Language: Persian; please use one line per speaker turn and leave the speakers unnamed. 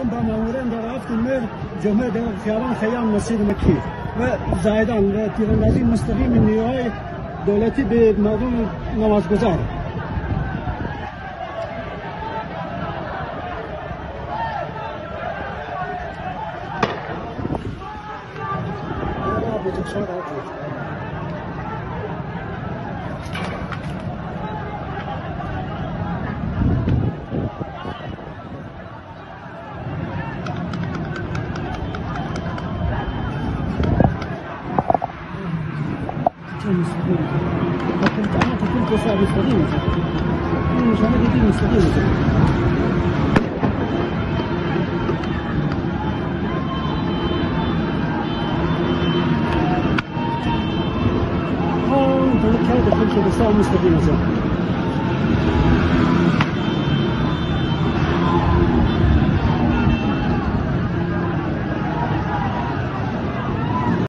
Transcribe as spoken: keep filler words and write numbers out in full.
هم با ماموران در رفتیم مر جمعه در خیابان خیام مسجد مکی و زایدان و تیراندازی مستقیم نیروهای دولتی به مردم نمازگزار. مستقيم. لكن أنا كنت أسأل مستقيم. مش أنا بدي مستقيم.